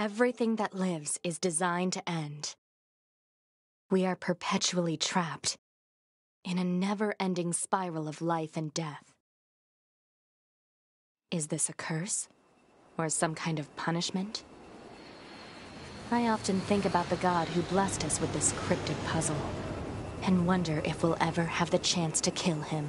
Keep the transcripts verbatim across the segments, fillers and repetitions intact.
Everything that lives is designed to end. We are perpetually trapped in a never-ending spiral of life and death. Is this a curse? Or some kind of punishment? I often think about the god who blessed us with this cryptic puzzle, and wonder if we'll ever have the chance to kill him.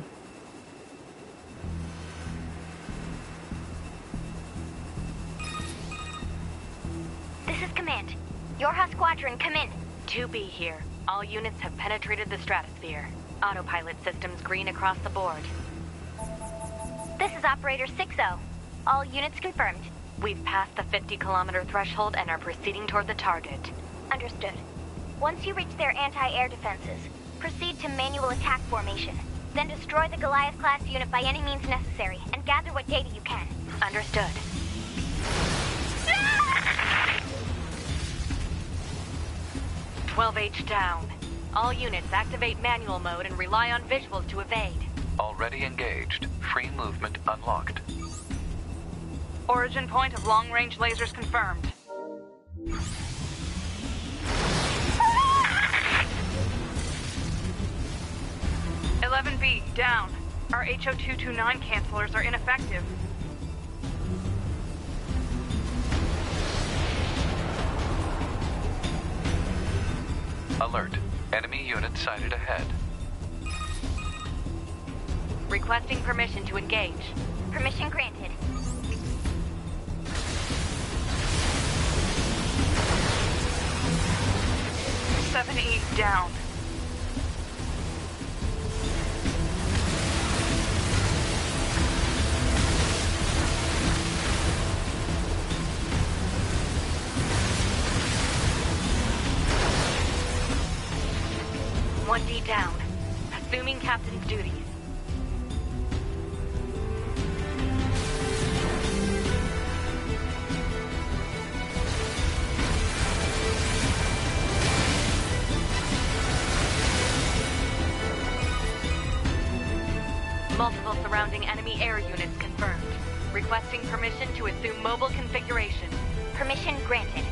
This is Command. Yorha Squadron, come in. two B here. All units have penetrated the stratosphere. Autopilot systems green across the board. This is Operator six oh. All units confirmed. We've passed the fifty kilometer threshold and are proceeding toward the target. Understood. Once you reach their anti-air defenses, proceed to manual attack formation. Then destroy the Goliath-class unit by any means necessary, and gather what data you can. Understood. twelve H down. All units activate manual mode and rely on visuals to evade. Already engaged. Free movement unlocked. Origin point of long-range lasers confirmed. eleven B, down. Our H O two two nine cancelers are ineffective. Alert. Enemy unit sighted ahead. Requesting permission to engage. Permission granted. seven E, down. one D down. Assuming captain's duties. Multiple surrounding enemy air units confirmed. Requesting permission to assume mobile configuration. Permission granted.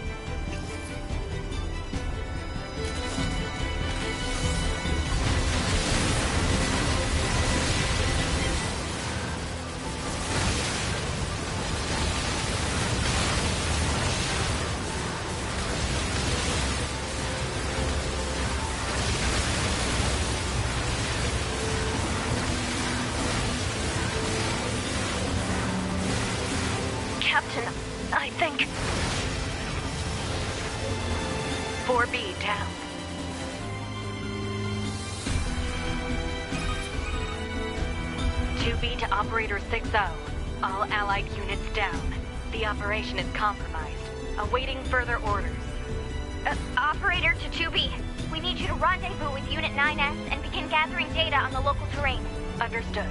Captain, I think... four B down. two B to Operator six oh. All Allied units down. The operation is compromised. Awaiting further orders. Uh, Operator to two B. We need you to rendezvous with Unit nine S and begin gathering data on the local terrain. Understood.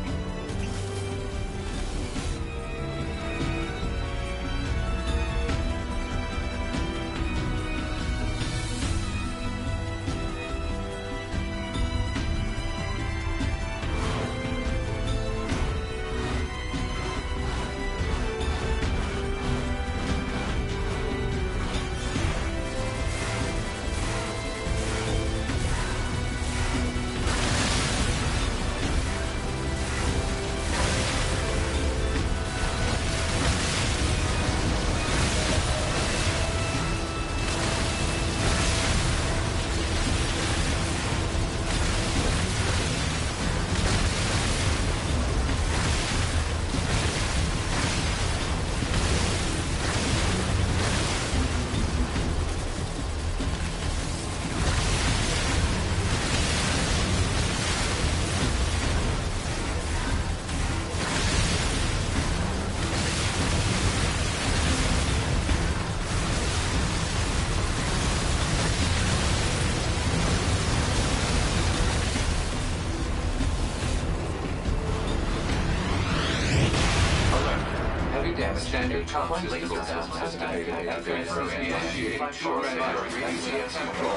Standard top laser activated. Initiate short range control.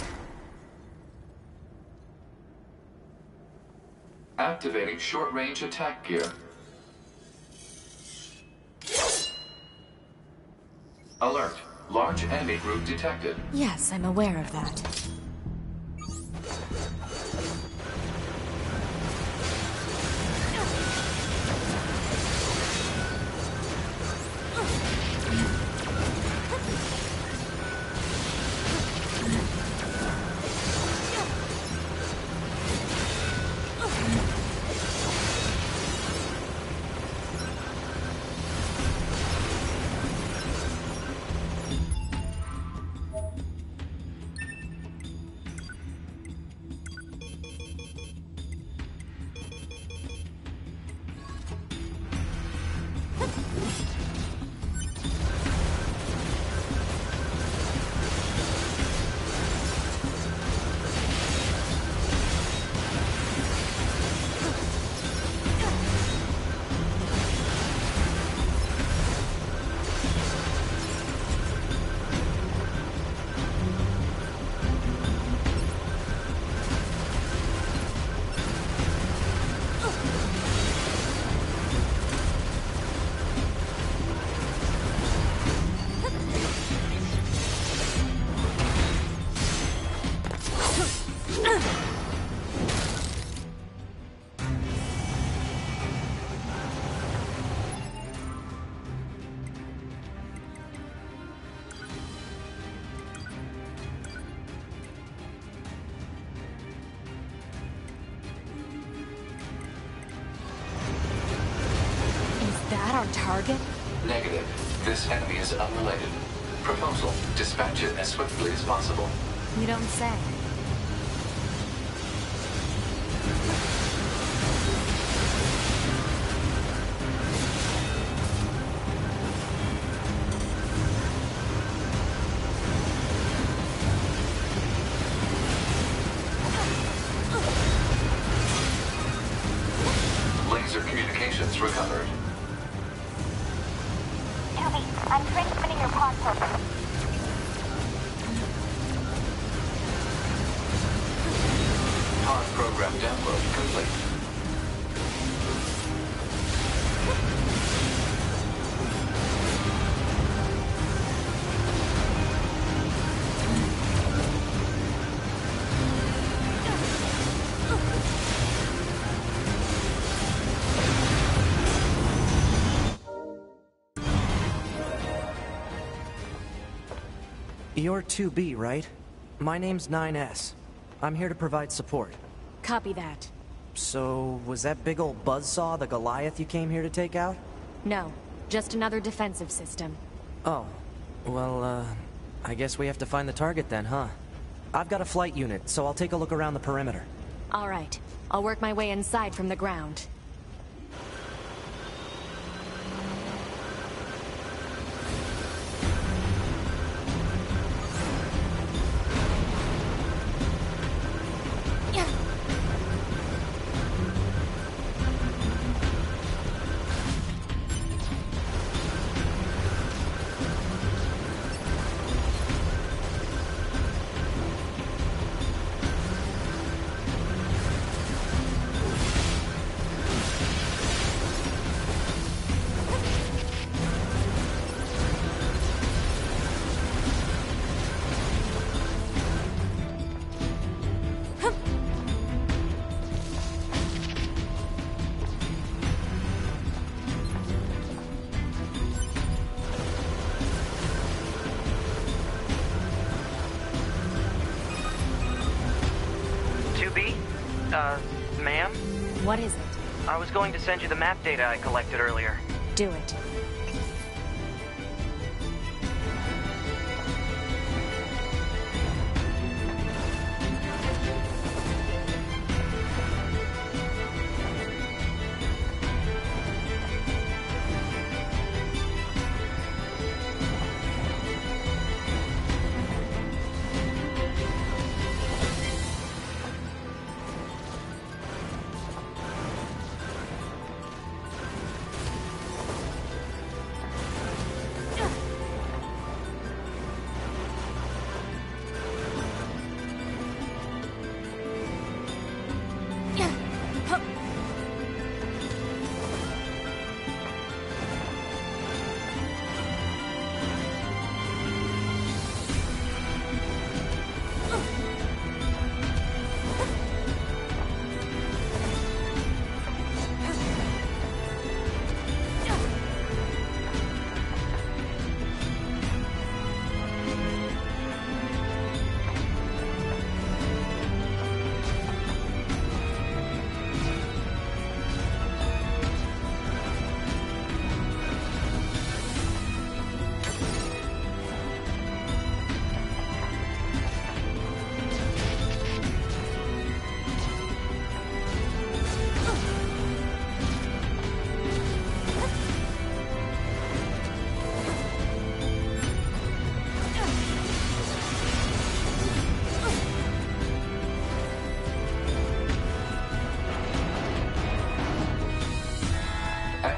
Activating short-range attack gear. Alert. Large enemy group detected. Yes, I'm aware of that. Our target? Negative. This enemy is unrelated. Proposal. Dispatch it as swiftly as possible. You don't say. Laser communications recovered. I'm transmitting your pod program. Pod program download complete. You're two B, right? My name's nine S. I'm here to provide support. Copy that. So, was that big old buzzsaw the Goliath you came here to take out? No, just another defensive system. Oh. Well, uh, I guess we have to find the target then, huh? I've got a flight unit, so I'll take a look around the perimeter. All right. I'll work my way inside from the ground. Uh, ma'am? What is it? I was going to send you the map data I collected earlier. Do it.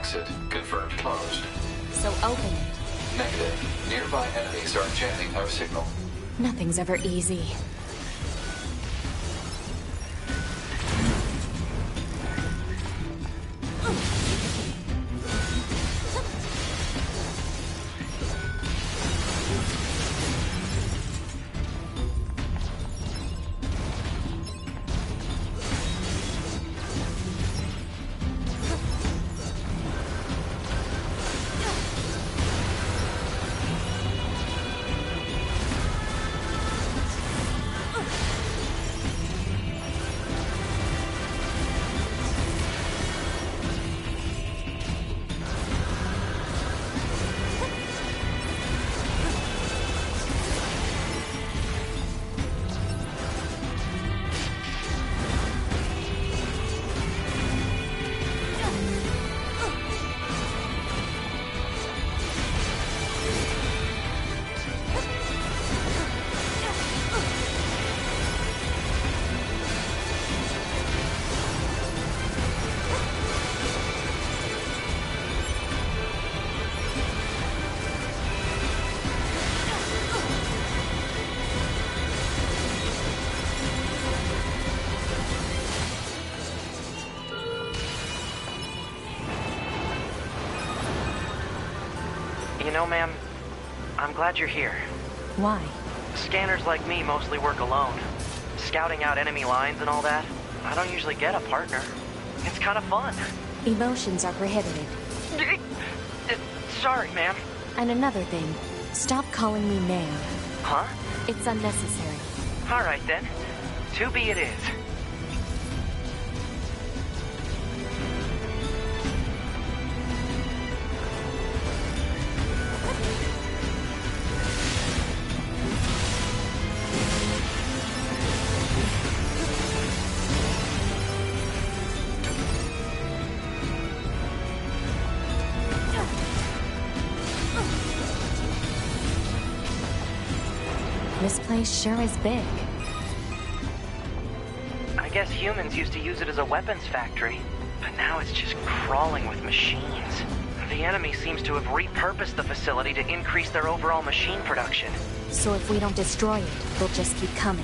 exit confirmed closed. So open it. Negative. Nearby enemies are jamming our signal. Nothing's ever easy. You know, ma'am, I'm glad you're here. Why? Scanners like me mostly work alone. Scouting out enemy lines and all that, I don't usually get a partner. It's kind of fun. Emotions are prohibited. Sorry, ma'am. And another thing, stop calling me ma'am. Huh? It's unnecessary. All right, then. To be it is. This place sure is big. I guess humans used to use it as a weapons factory, but now it's just crawling with machines. The enemy seems to have repurposed the facility to increase their overall machine production. So if we don't destroy it, they'll just keep coming.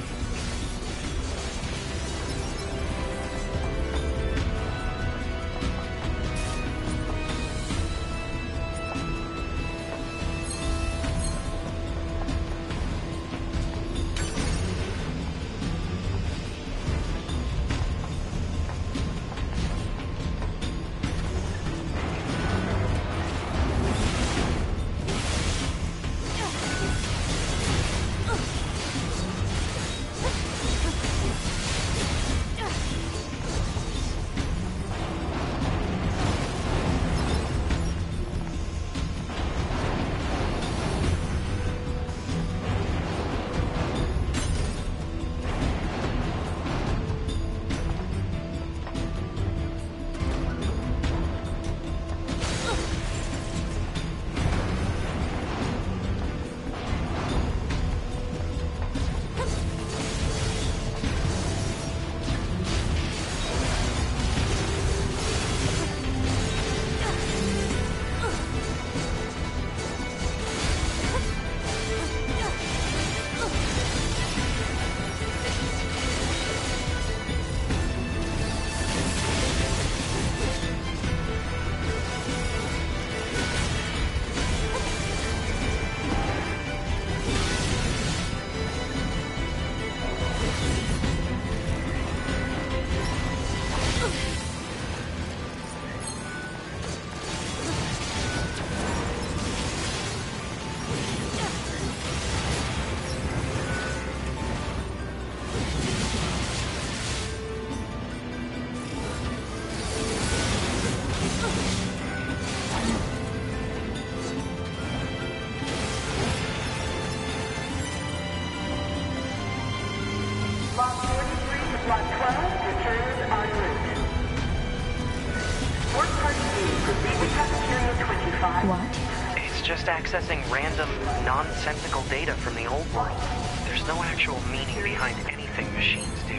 What? It's just accessing random, nonsensical data from the old world. There's no actual meaning behind anything machines do.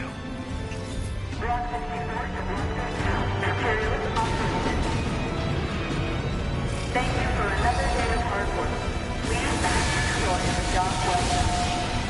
Thank you for another day of hard work. Please back your joy in the job well done.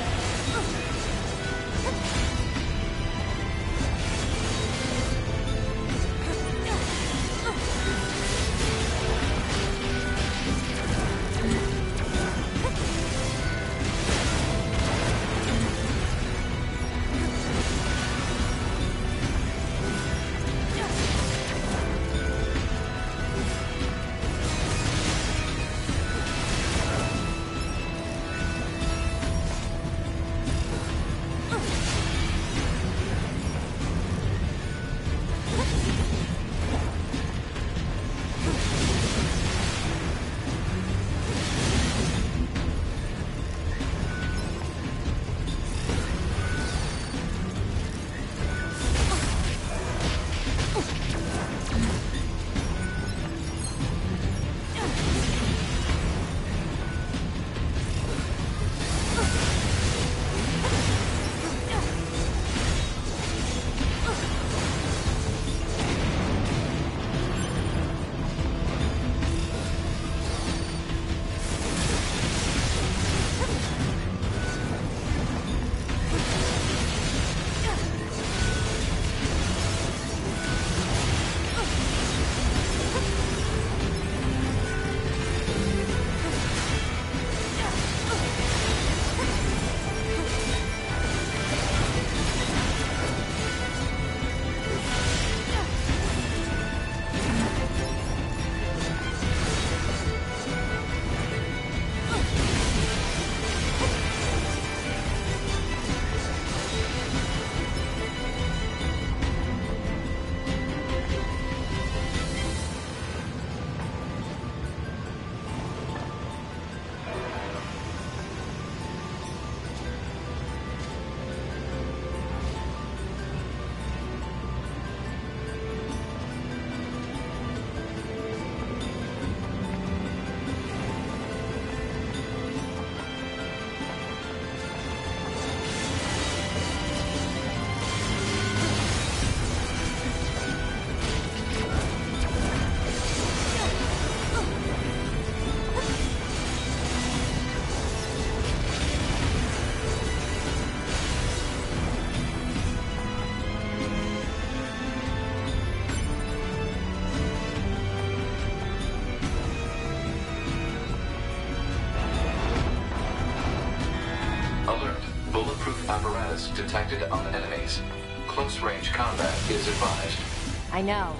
Alert. Bulletproof apparatus detected on enemies. Close range combat is advised. I know.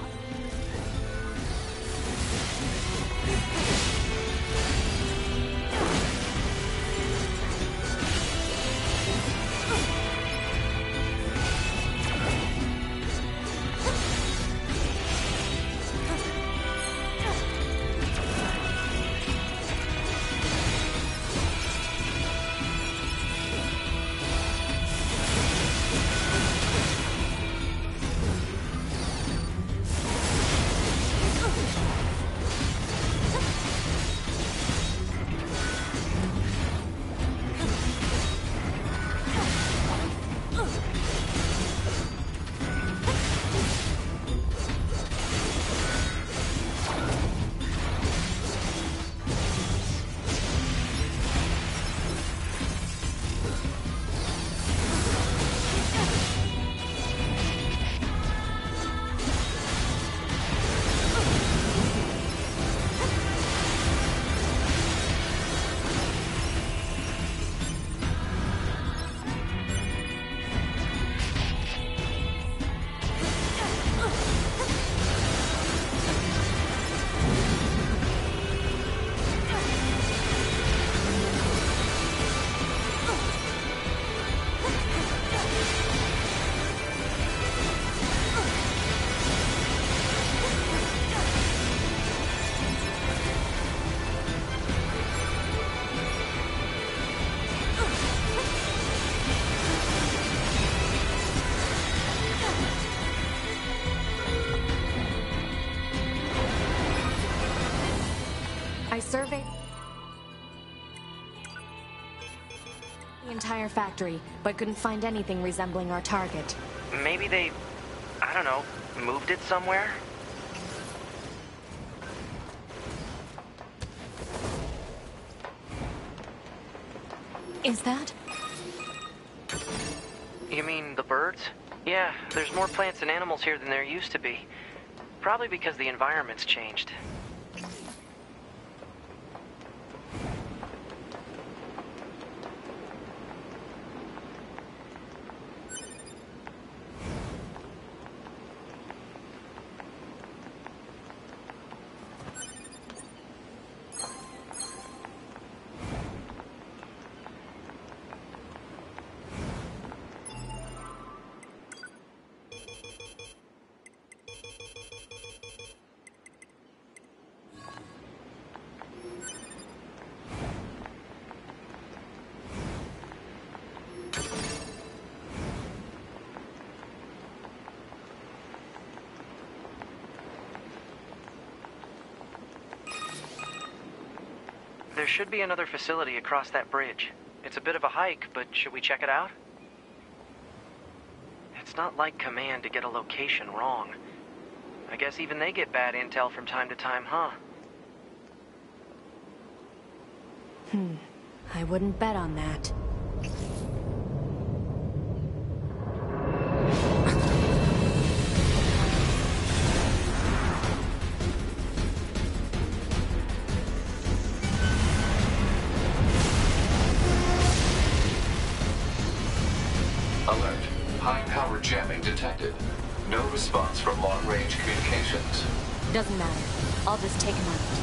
I surveyed the entire factory, but couldn't find anything resembling our target. Maybe they, I don't know, moved it somewhere? is that? You mean the birds? Yeah, there's more plants and animals here than there used to be. Probably because the environment's changed. There should be another facility across that bridge. It's a bit of a hike, but should we check it out? It's not like Command to get a location wrong. I guess even they get bad intel from time to time, huh? Hmm. I wouldn't bet on that. Alert. High-power jamming detected. No response from long-range communications. Doesn't matter. I'll just take him out.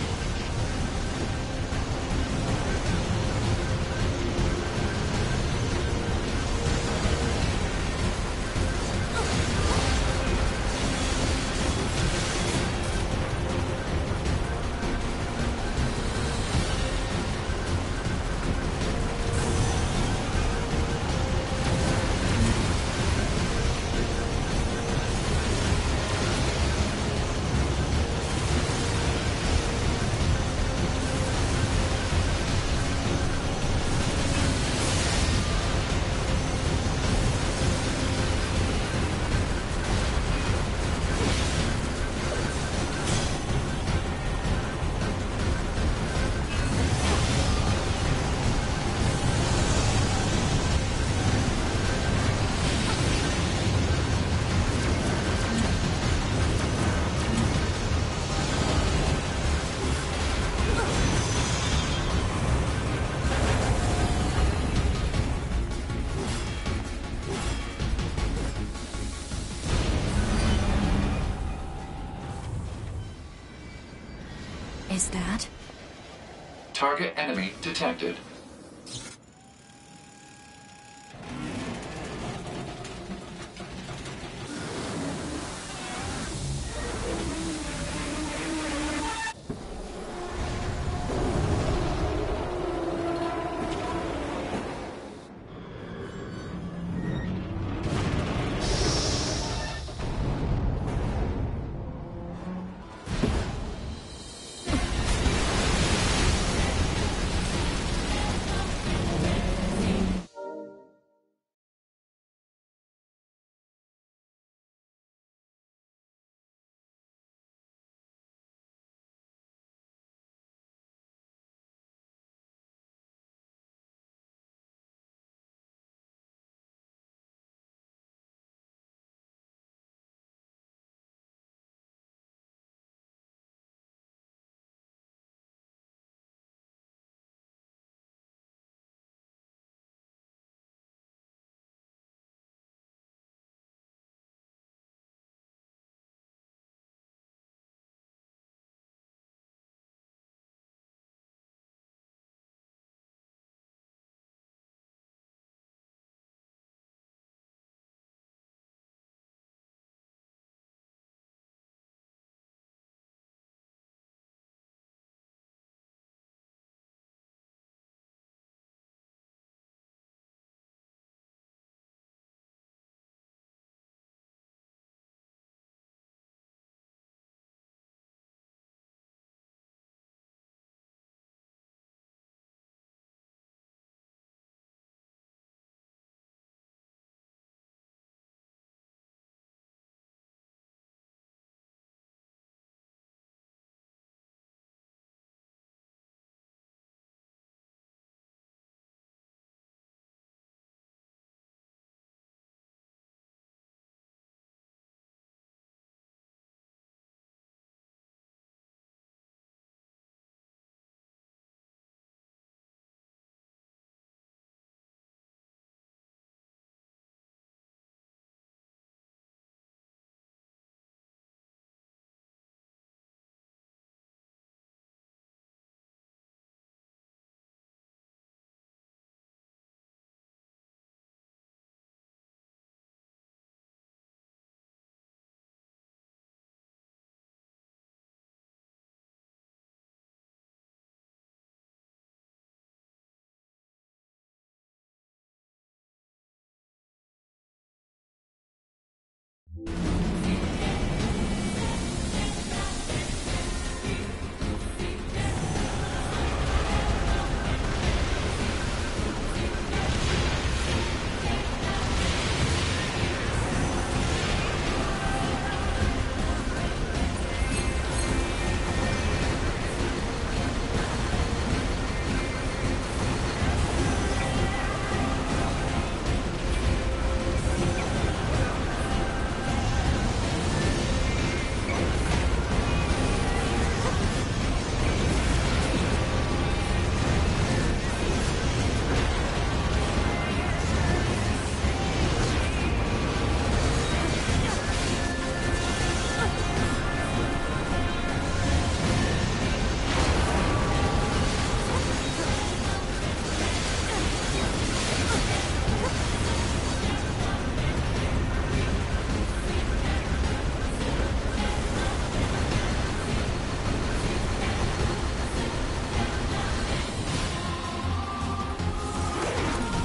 Is that? Target enemy detected.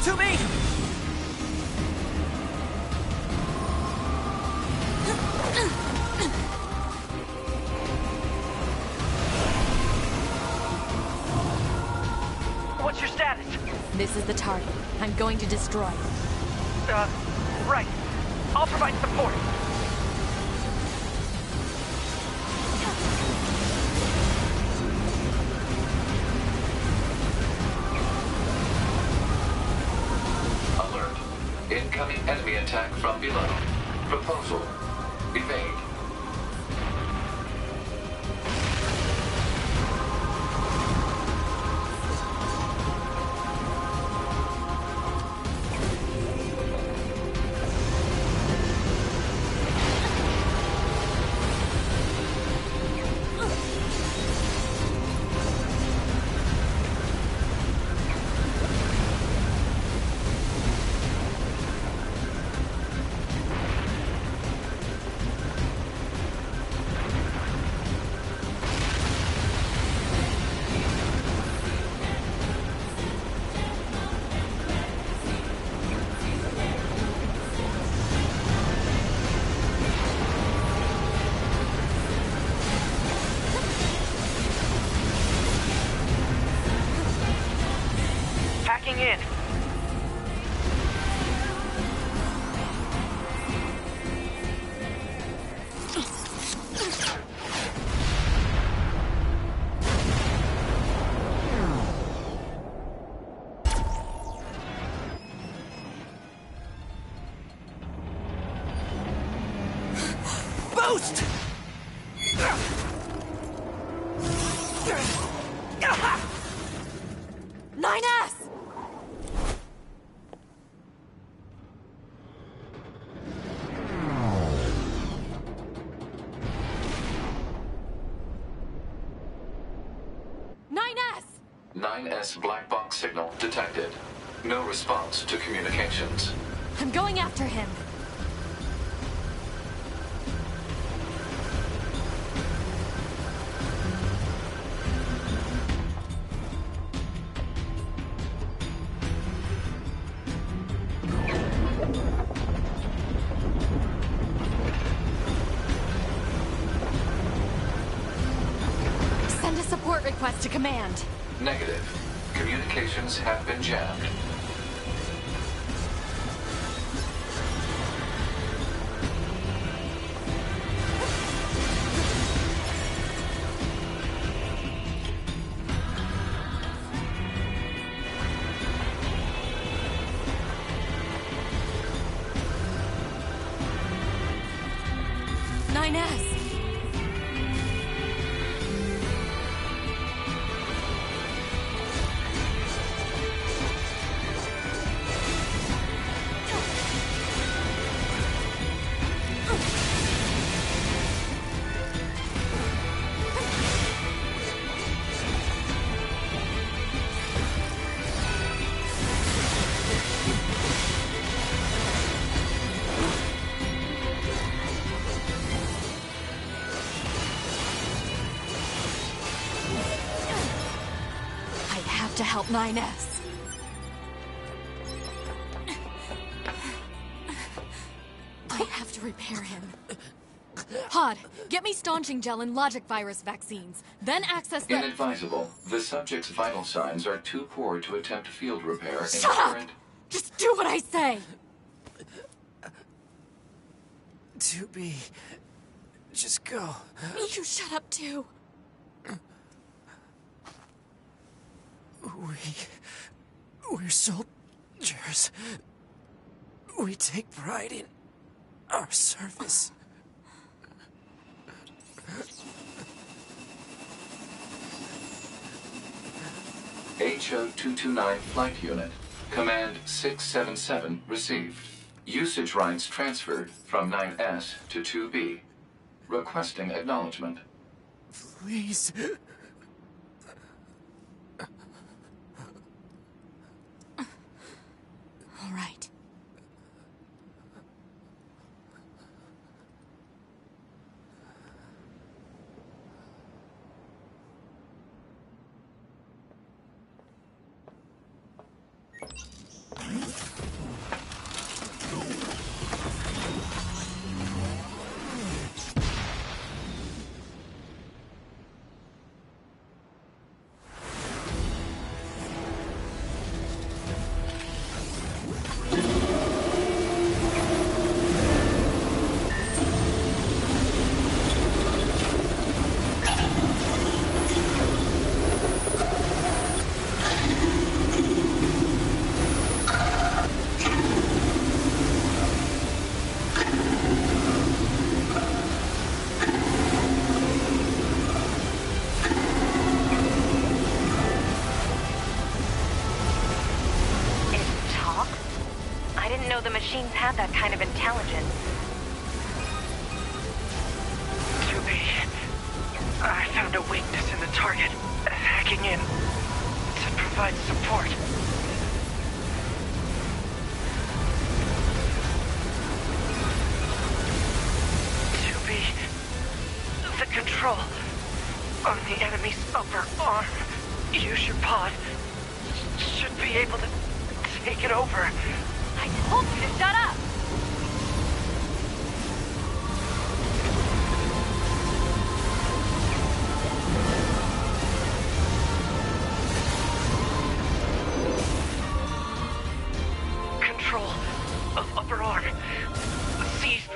To me! What's your status? This is the target. I'm going to destroy it. Uh, right. I'll provide support. Alert. Incoming enemy attack from below. Proposal. Evade. Hacking in. Boost! nine S! nine S! nine S black box signal detected. No response to communications. I'm going after him. Send a support request to command. Negative. Communications have been jammed. nine S! To help nine S. I have to repair him. Pod, get me staunching gel and logic virus vaccines. Then access the... Inadvisable. The subject's vital signs are too poor to attempt field repair in Shut up! current... Just do what I say! To be. Just go. You shut up too. We... We're soldiers. We take pride in our service. H O two two nine Flight Unit. Command six seven seven received. Usage rights transferred from nine S to two B. Requesting acknowledgement. Please. All right. I didn't know the machines had that kind of intelligence. two B, I found a weakness in the target. Hacking in to provide support. two B, the control on the enemy's upper arm. Use your pod. Should be able to take it over. I told you to shut up! Control of upper arm. Seized.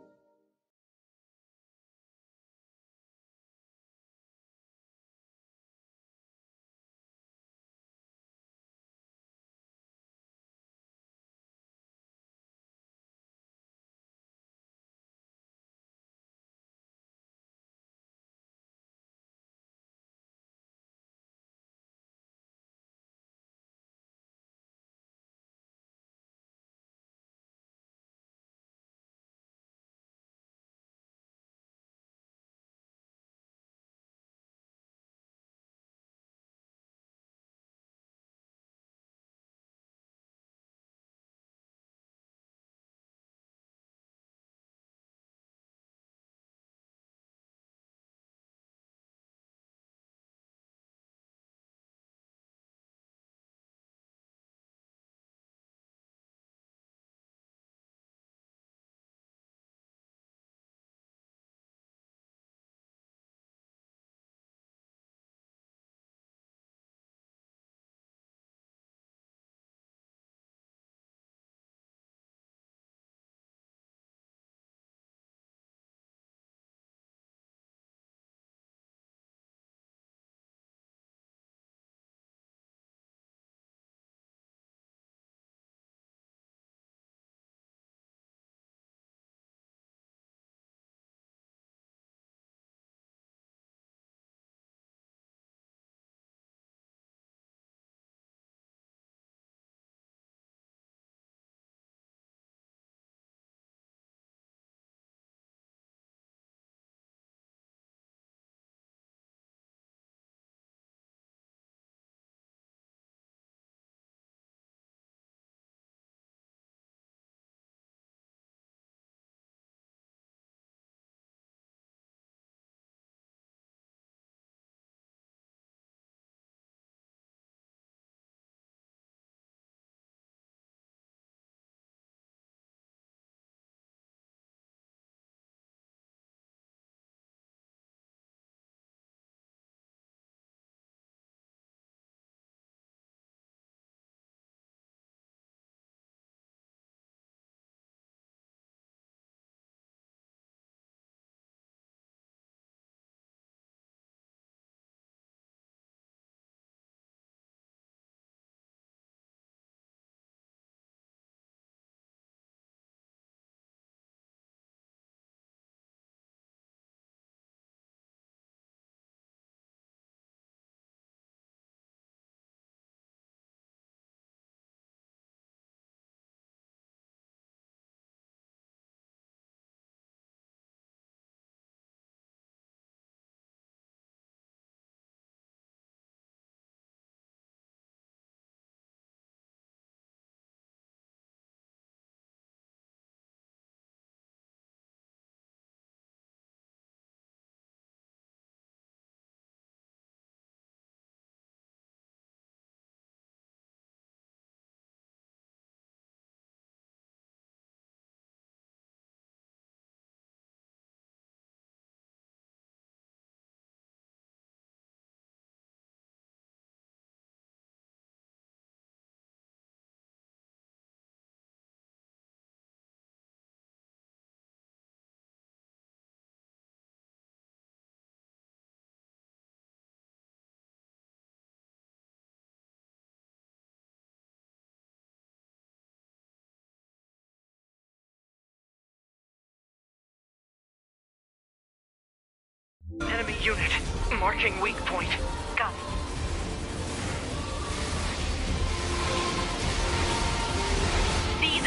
Enemy unit. Marking weak point. Got it. See this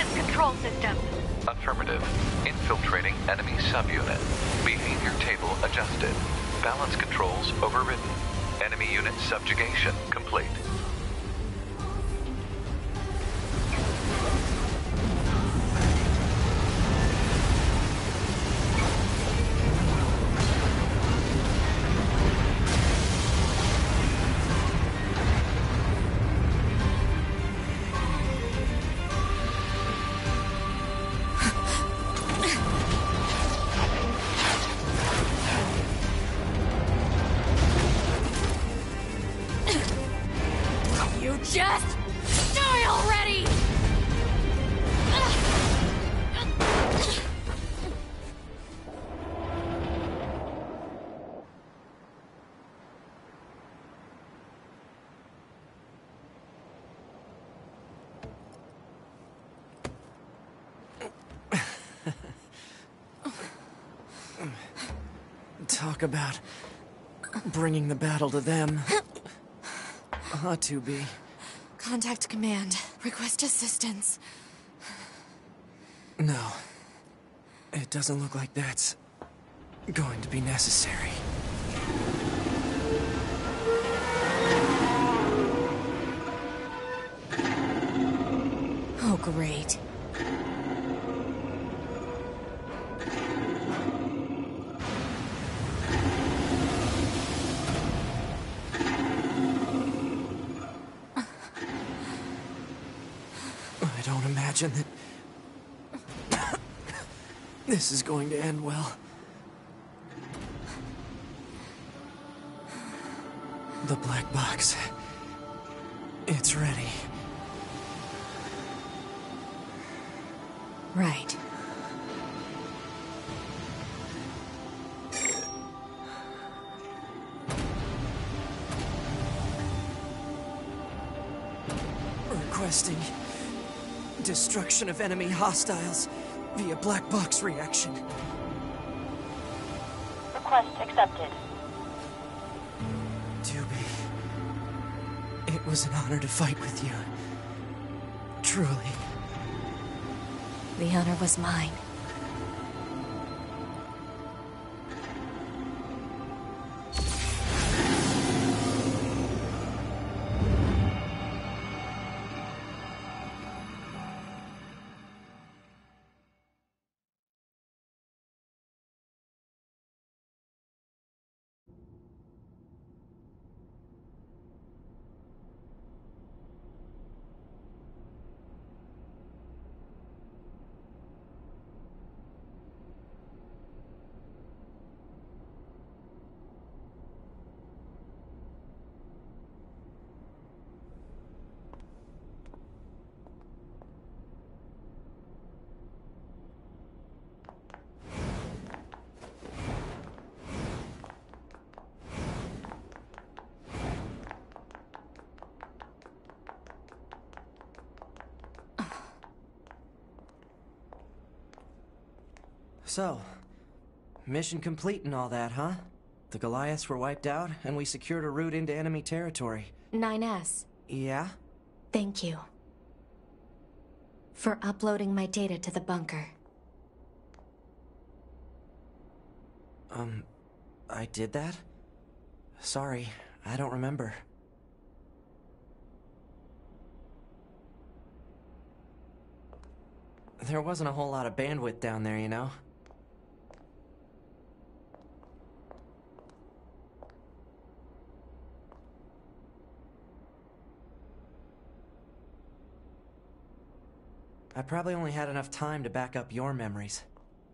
control system. Affirmative. Infiltrating enemy subunit. Behavior table adjusted. Balance controls overridden. Enemy unit subjugation complete. Just die already! Talk about bringing the battle to them. Ought to be. Contact command. Request assistance. No. It doesn't look like that's going to be necessary. Oh, great. I don't imagine that this is going to end well. The black box. It's ready. Right. Requesting destruction of enemy hostiles via black box reaction. Request accepted. Doobie, it was an honor to fight with you. Truly. The honor was mine. So, mission complete and all that, huh? The Goliaths were wiped out, and we secured a route into enemy territory. nine S. Yeah? Thank you. For uploading my data to the bunker. Um, I did that? Sorry, I don't remember. There wasn't a whole lot of bandwidth down there, you know? I probably only had enough time to back up your memories.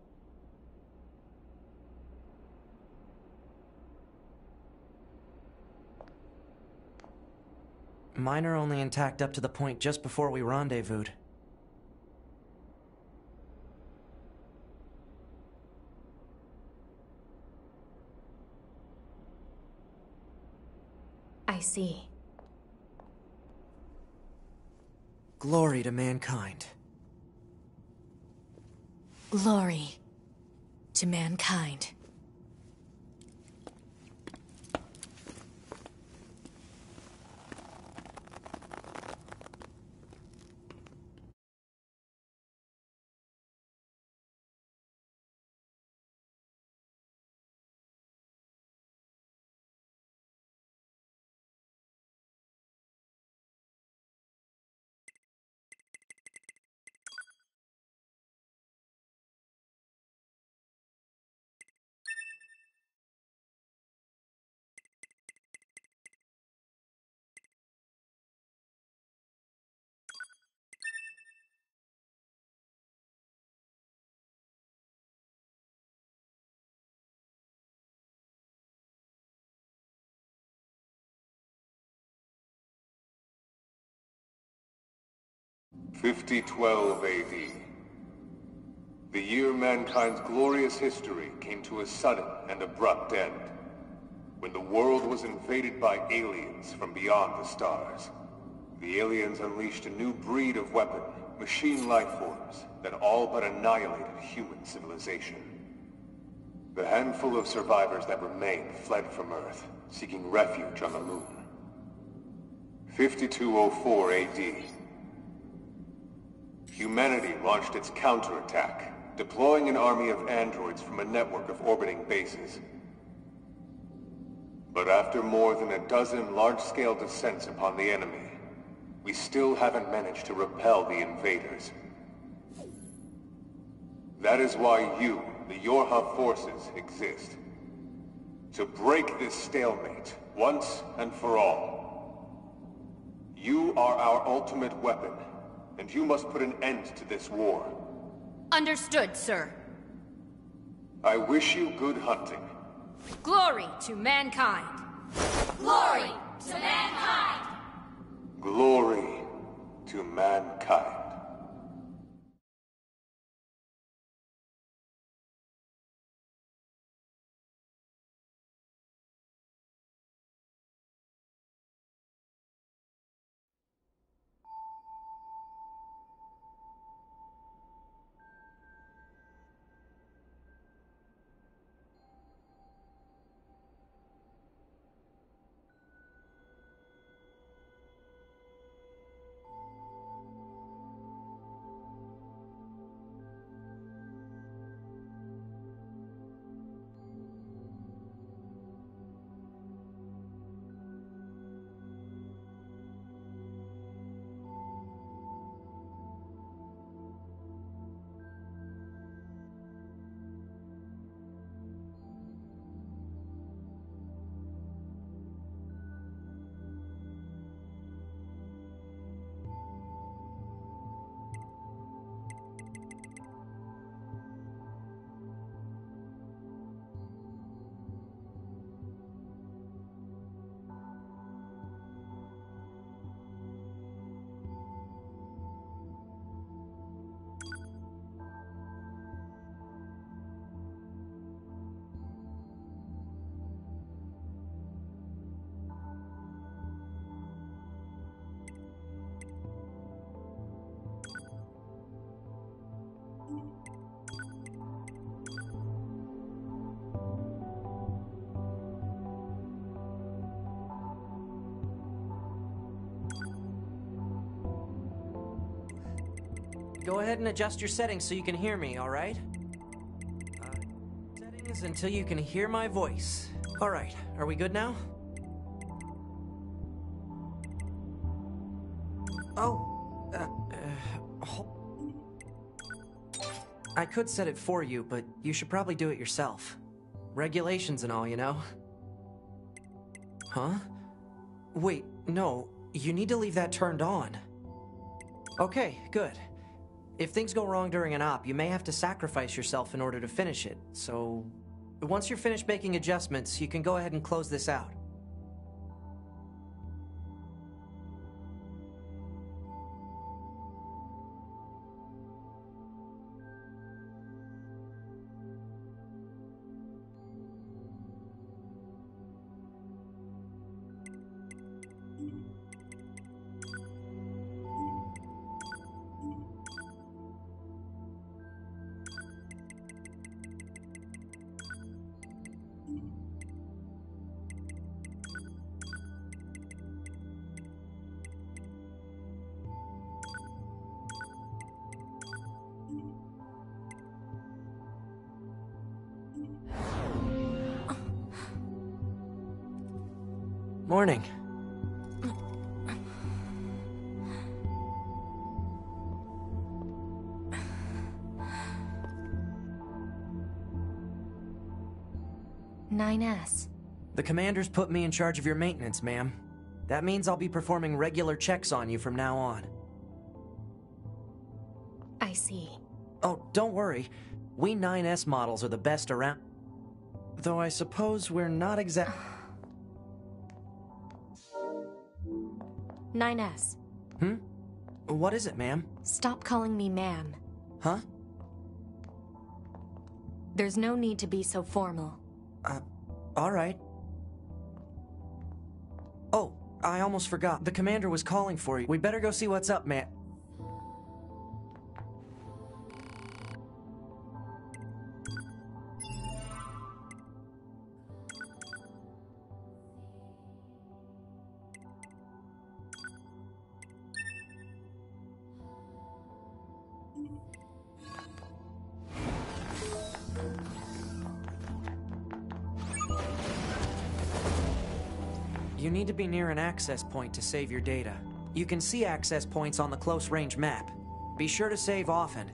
Mine are only intact up to the point just before we rendezvoused. I see. Glory to mankind. Glory to mankind. fifty twelve A D. The year mankind's glorious history came to a sudden and abrupt end, when the world was invaded by aliens from beyond the stars. The aliens unleashed a new breed of weapon, machine life forms, that all but annihilated human civilization. The handful of survivors that remained fled from Earth, seeking refuge on the moon. fifty-two oh four A D. Humanity launched its counterattack, deploying an army of androids from a network of orbiting bases. But after more than a dozen large-scale descents upon the enemy, we still haven't managed to repel the invaders. That is why you, the Yorha forces, exist. To break this stalemate, once and for all. You are our ultimate weapon, and you must put an end to this war. Understood, sir. I wish you good hunting. Glory to mankind! Glory to mankind! Glory to mankind. Go ahead and adjust your settings so you can hear me, alright? Uh, settings until you can hear my voice. Alright, are we good now? Oh, uh, uh, hold- I could set it for you, but you should probably do it yourself. Regulations and all, you know? Huh? Wait, no, you need to leave that turned on. Okay, good. If things go wrong during an op, you may have to sacrifice yourself in order to finish it, so... Once you're finished making adjustments, you can go ahead and close this out. Morning. nine S. The commander's put me in charge of your maintenance, ma'am. That means I'll be performing regular checks on you from now on. I see. Oh, don't worry. We nine S models are the best around. Though I suppose we're not exact... nine S. Hmm? What is it, ma'am? Stop calling me ma'am. Huh? There's no need to be so formal. Uh, alright. Oh, I almost forgot. The commander was calling for you. We better go see what's up, man. You need to be near an access point to save your data. You can see access points on the close-range map. Be sure to save often.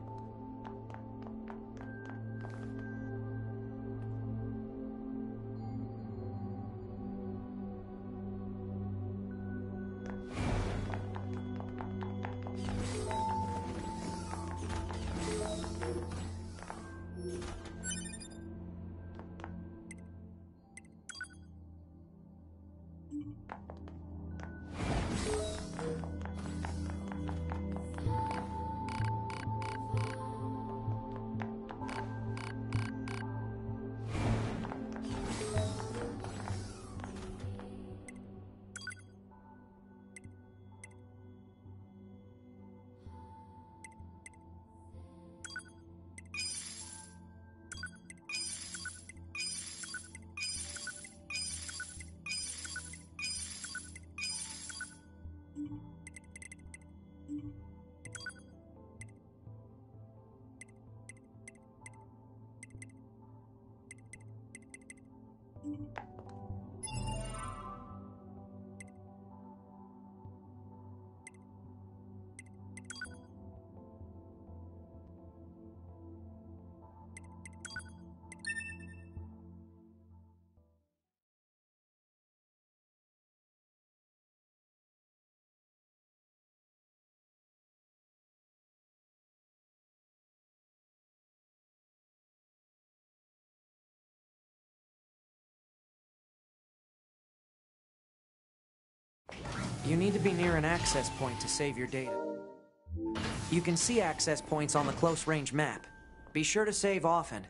You need to be near an access point to save your data. You can see access points on the close-range map. Be sure to save often.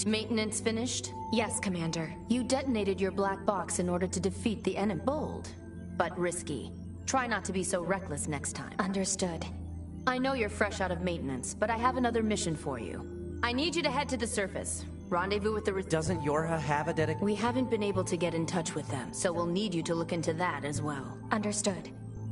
Maintenance finished? Yes, Commander. You detonated your black box in order to defeat the enemy. Bold, but risky. Try not to be so reckless next time. Understood. I know you're fresh out of maintenance, but I have another mission for you. I need you to head to the surface. Rendezvous with the... Re Doesn't Yorha have a dedicated... We haven't been able to get in touch with them, so we'll need you to look into that as well. Understood.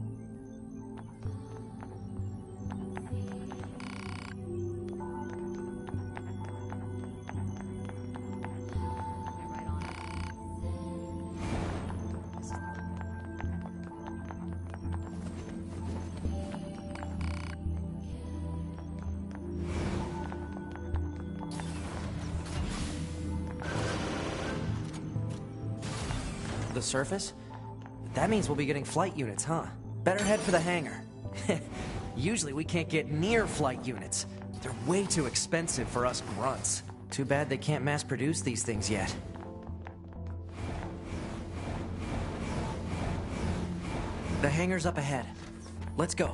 The surface? That means we'll be getting flight units, huh? Better head for the hangar. Usually we can't get near flight units. They're way too expensive for us grunts. Too bad they can't mass produce these things yet. The hangar's up ahead. Let's go.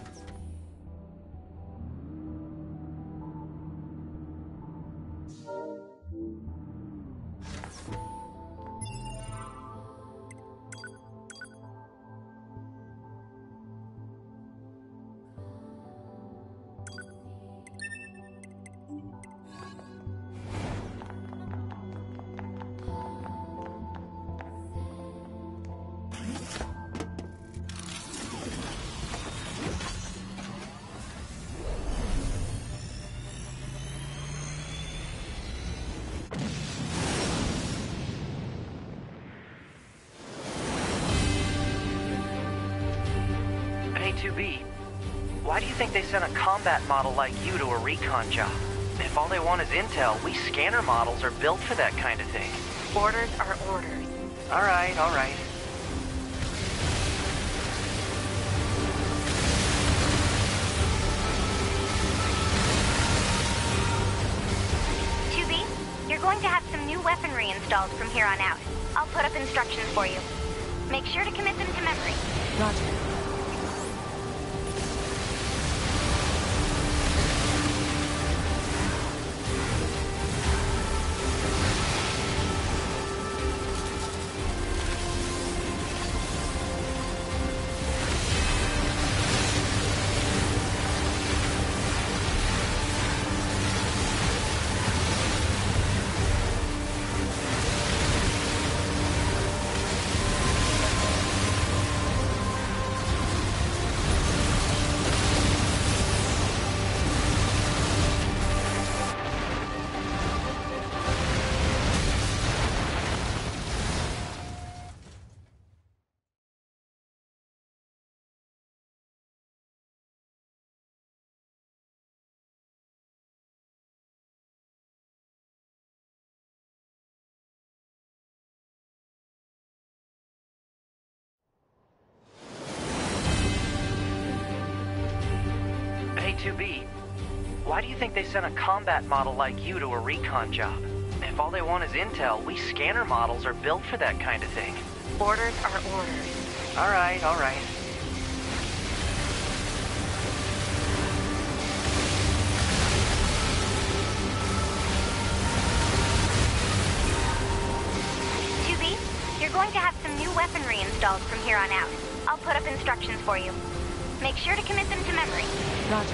two B, why do you think they sent a combat model like you to a recon job? If all they want is intel, we scanner models are built for that kind of thing. Orders are orders. All right, all right. two B, you're going to have some new weaponry installed from here on out. I'll put up instructions for you. Make sure to commit them to memory. Roger. two B, why do you think they sent a combat model like you to a recon job? If all they want is intel, we scanner models are built for that kind of thing. Orders are orders. All right, all right. two B, you're going to have some new weaponry installed from here on out. I'll put up instructions for you. Make sure to commit them to memory. Roger.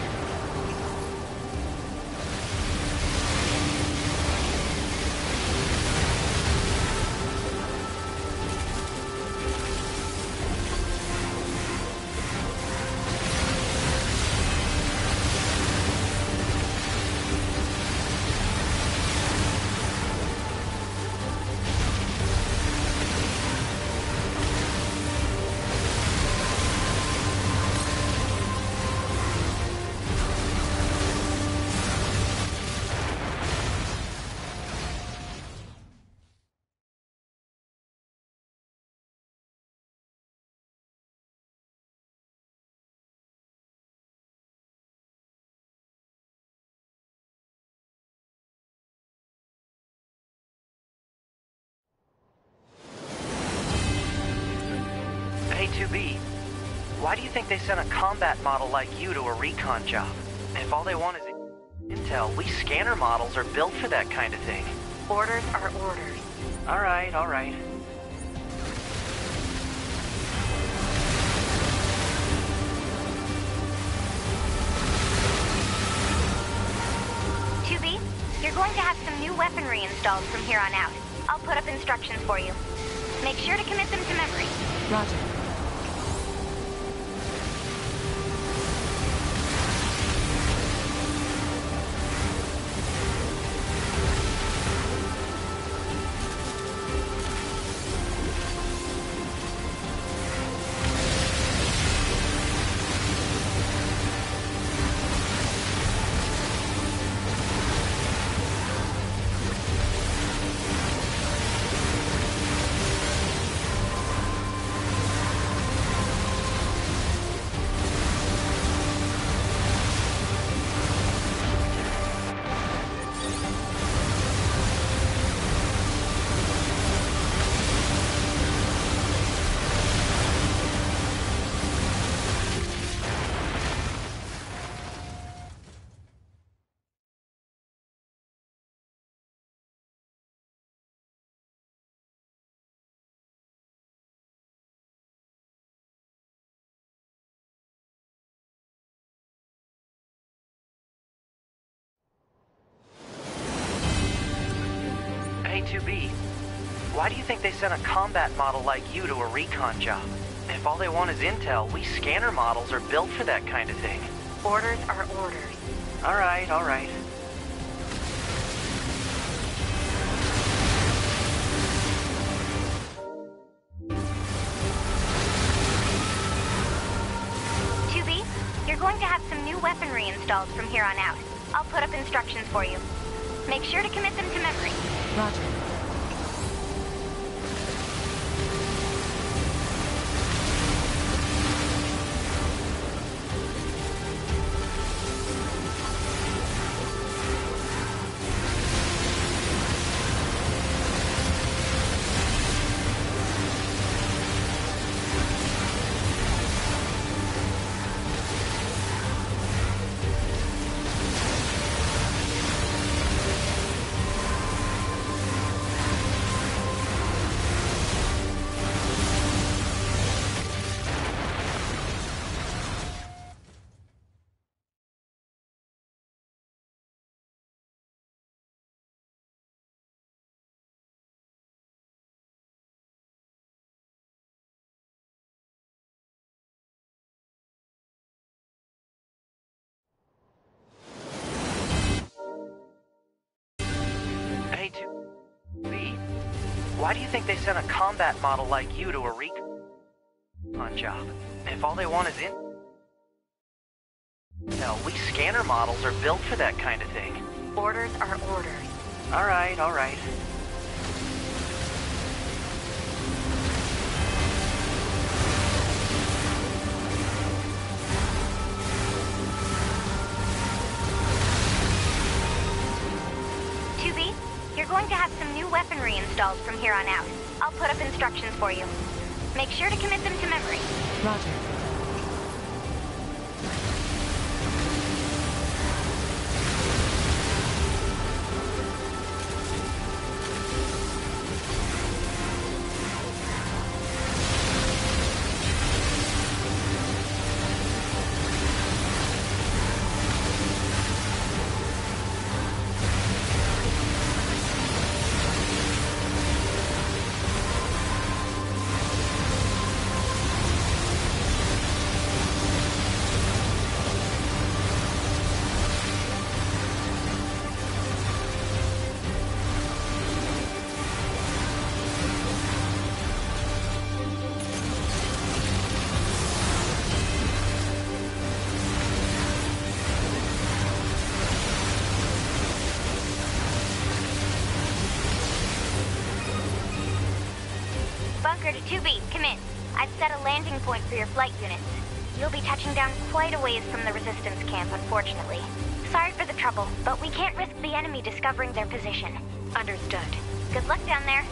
two B, why do you think they sent a combat model like you to a recon job? If all they want is... Intel, we scanner models are built for that kind of thing. Orders are orders. All right, all right. two B, you're going to have some new weaponry installed from here on out. I'll put up instructions for you. Make sure to commit them to memory. Roger. Hey, two B, why do you think they sent a combat model like you to a recon job? If all they want is intel, we scanner models are built for that kind of thing. Orders are orders. All right, all right. two B, you're going to have some new weaponry installed from here on out. I'll put up instructions for you. Make sure to commit them to memory. Roger. Hey, two B, why do you think they sent a combat model like you to a recon job? If all they want is intel, we scanner models are built for that kind of thing. Orders are orders. All right, all right. two B, you're going to have some new weaponry installed from here on out. I'll put up instructions for you. Make sure to commit them to memory. Roger. Bunker to two B, come in. I've set a landing point for your flight units. You'll be touching down quite a ways from the Resistance camp, unfortunately. Sorry for the trouble, but we can't risk the enemy discovering their position. Understood. Good luck down there.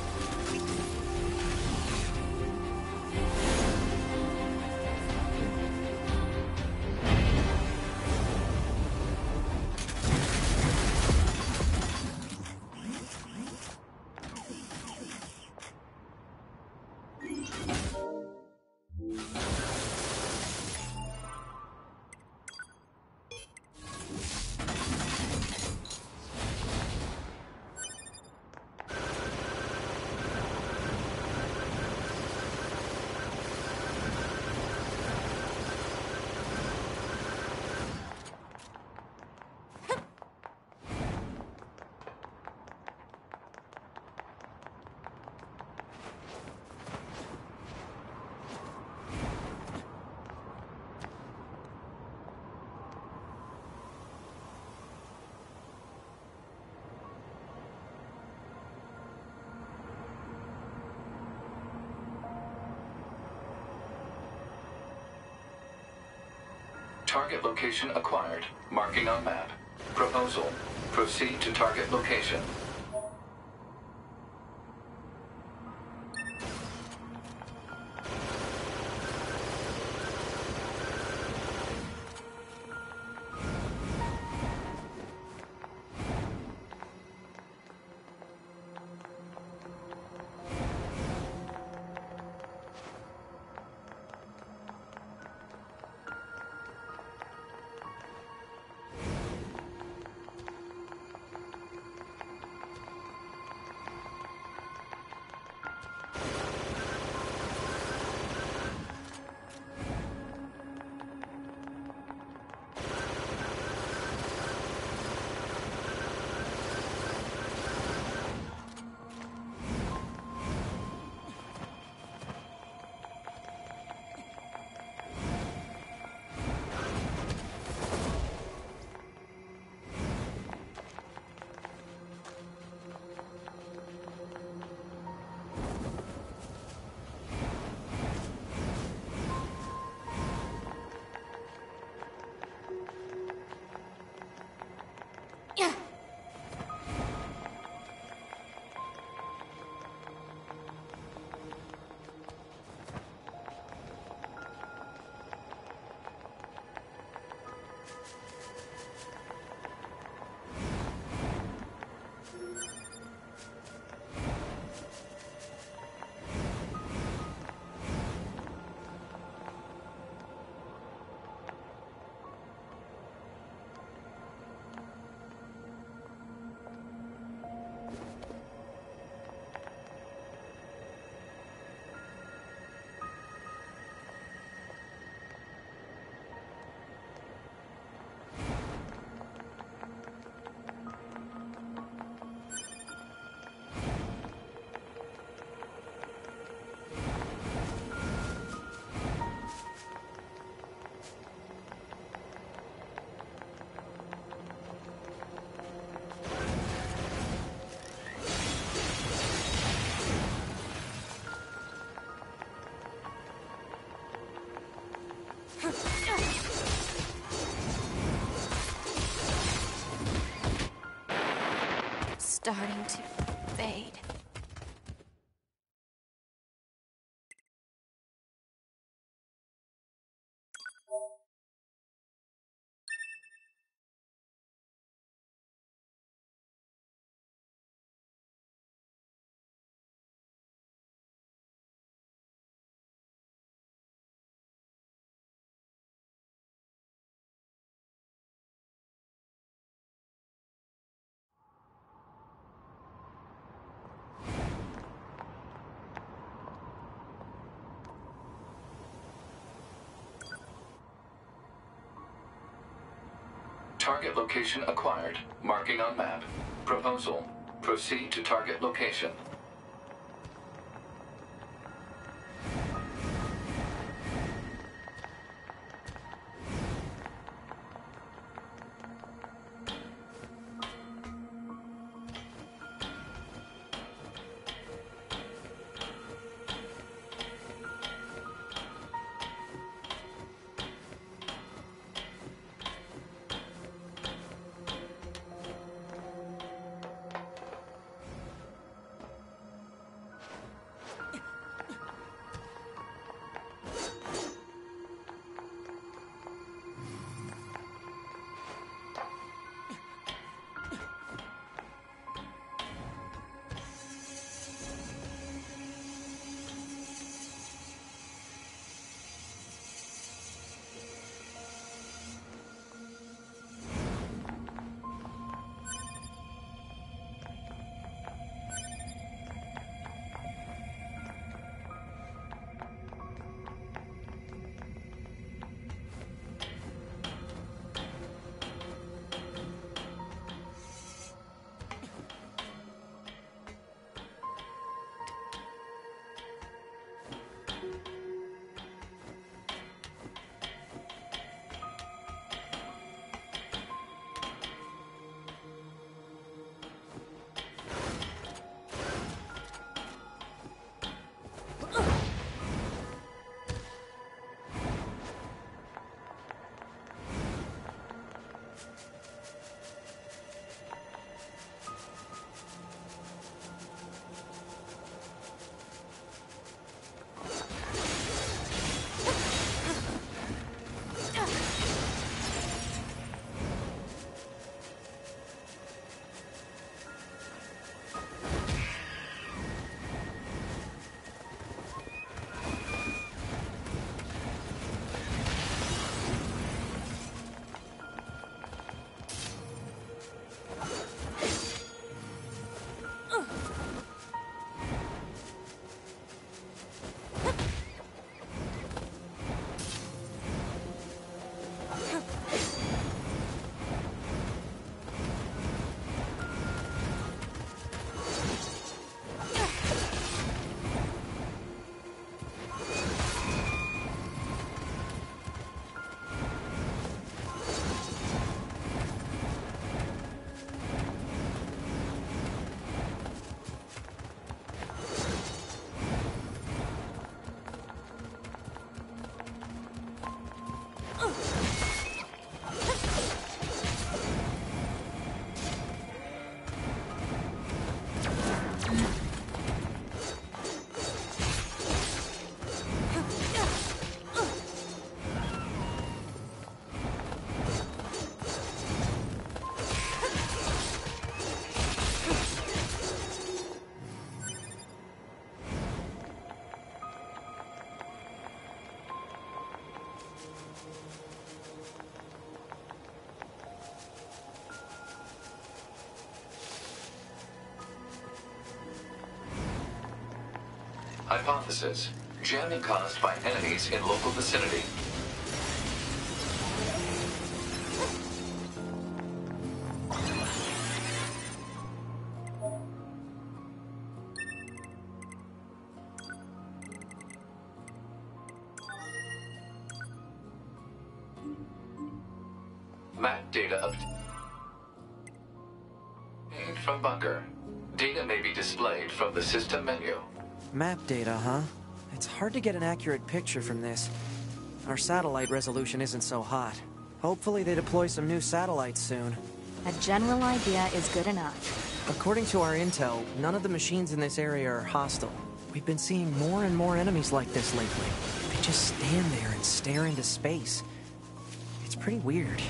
Target location acquired. Marking on map. Proposal. Proceed to target location. Starting to fade. Target location acquired. Marking on map. Proposal. Proceed to target location. Hypothesis. Jamming caused by enemies in local vicinity. Map data obtained from bunker. Data may be displayed from the system menu. Map data, huh? It's hard to get an accurate picture from this. Our satellite resolution isn't so hot. Hopefully they deploy some new satellites soon. A general idea is good enough. According to our intel, none of the machines in this area are hostile. We've been seeing more and more enemies like this lately. They just stand there and stare into space. It's pretty weird.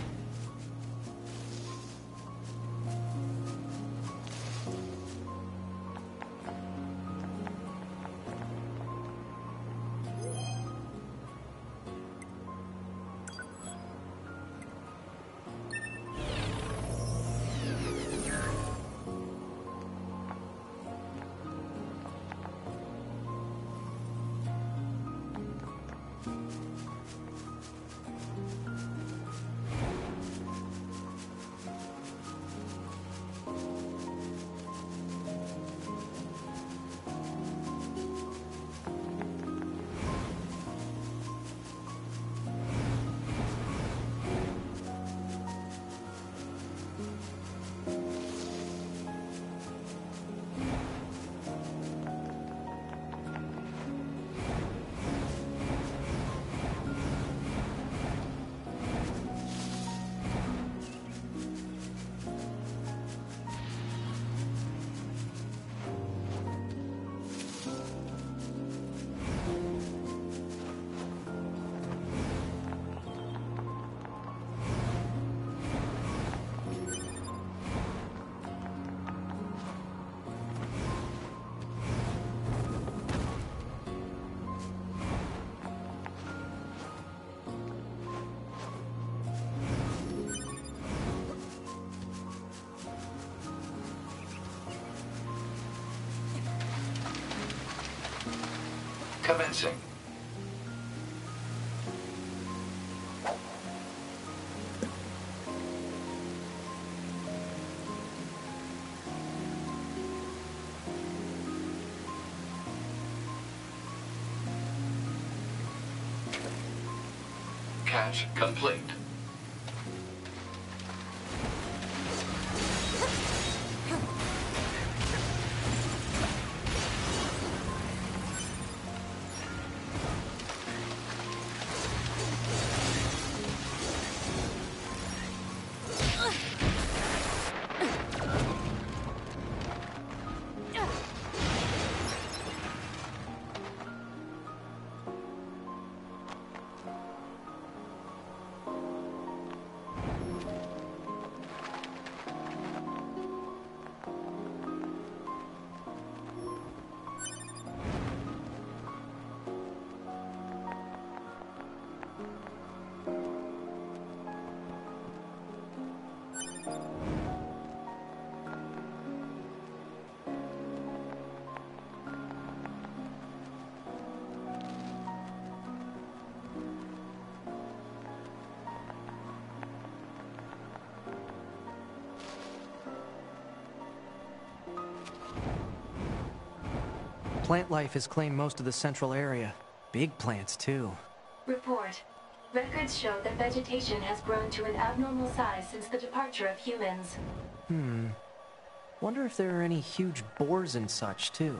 Commencing. Catch complete. Plant life has claimed most of the central area. Big plants, too. Report. Records show that vegetation has grown to an abnormal size since the departure of humans. Hmm. Wonder if there are any huge boars and such, too.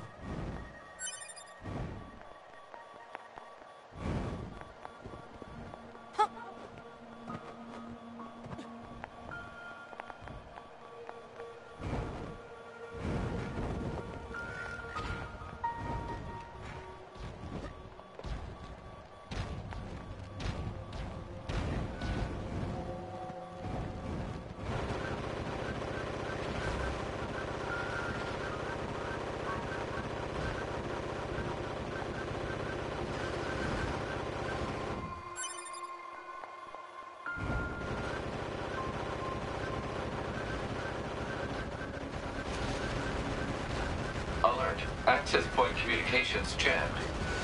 Says point communications jammed.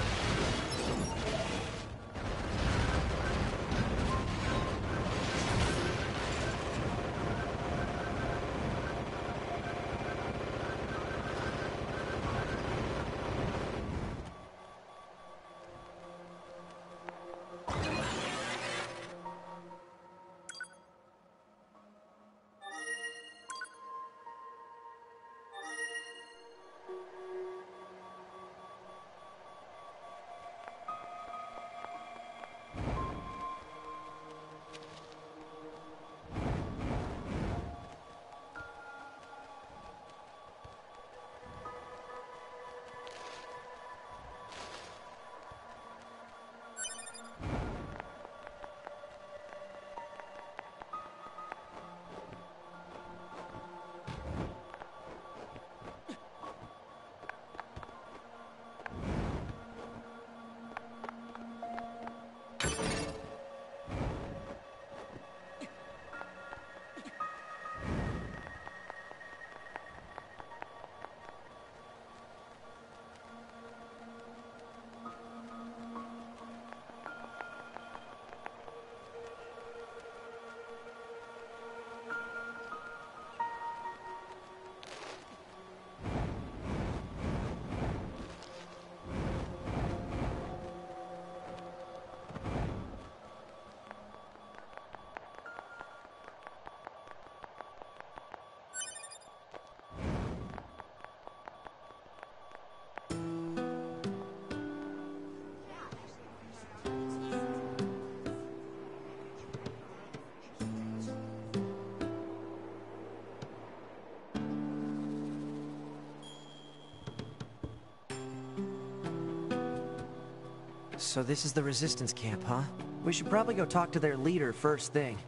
So this is the resistance camp, huh? We should probably go talk to their leader first thing.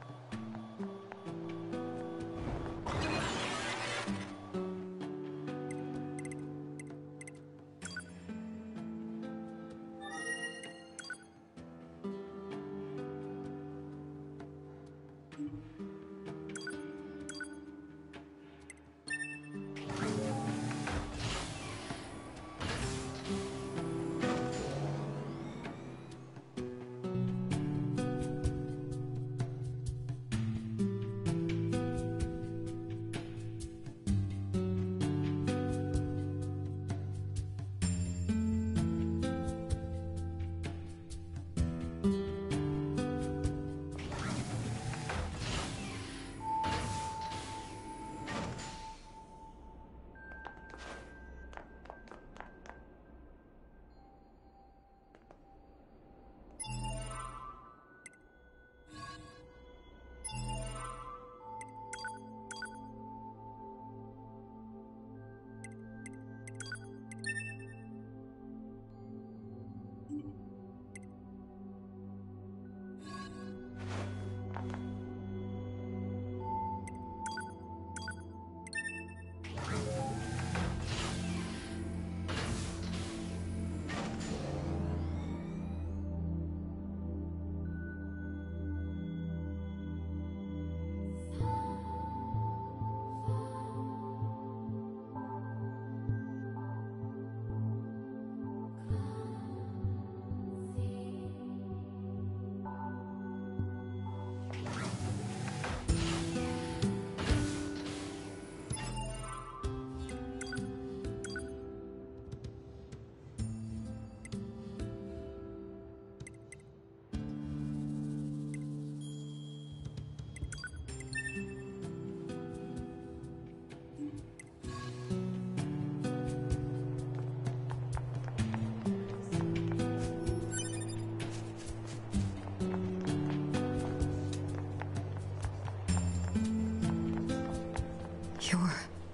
You're...